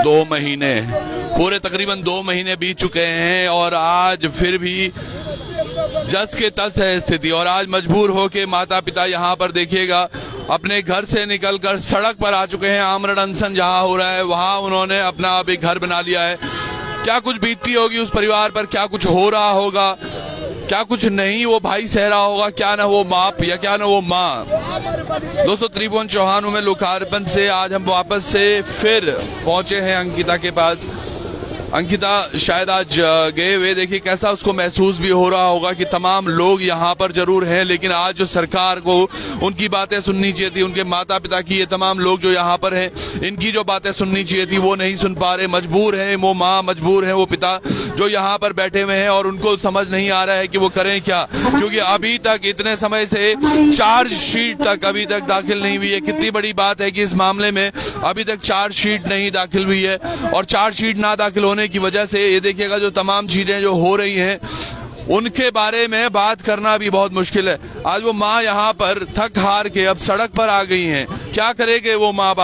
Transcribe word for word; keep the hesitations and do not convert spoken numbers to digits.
दो महीने पूरे तकरीबन दो महीने बीत चुके हैं और आज फिर भी जस के तस है स्थिति। और आज मजबूर होके माता पिता यहाँ पर देखिएगा अपने घर से निकलकर सड़क पर आ चुके हैं। आमरण अनशन जहाँ हो रहा है वहाँ उन्होंने अपना अब एक घर बना लिया है। क्या कुछ बीतती होगी उस परिवार पर, क्या कुछ हो रहा होगा, क्या कुछ नहीं वो भाई सह रहा होगा, क्या ना वो बाप या क्या ना वो माँ। दोस्तों, त्रिभुवन चौहान में लोकार्पण से आज हम वापस से फिर पहुंचे हैं अंकिता के पास। अंकिता शायद आज गए हुए, देखिए कैसा उसको महसूस भी हो रहा होगा कि तमाम लोग यहाँ पर जरूर हैं, लेकिन आज जो सरकार को उनकी बातें सुननी चाहिए थी, उनके माता पिता की, ये तमाम लोग जो यहाँ पर हैं इनकी जो बातें सुननी चाहिए थी वो नहीं सुन पा रहे। मजबूर है वो माँ, मजबूर है वो पिता जो यहाँ पर बैठे हुए हैं और उनको समझ नहीं आ रहा है कि वो करें क्या, क्योंकि अभी तक इतने समय से चार्जशीट तक अभी तक दाखिल नहीं हुई है। कितनी बड़ी बात है कि इस मामले में अभी तक चार्जशीट नहीं दाखिल हुई है और चार्जशीट ना दाखिल होने की वजह से ये देखिएगा जो तमाम चीजें जो हो रही हैं उनके बारे में बात करना भी बहुत मुश्किल है। आज वो माँ यहाँ पर थक हार के अब सड़क पर आ गई हैं। क्या करेंगे वो माँ बाप।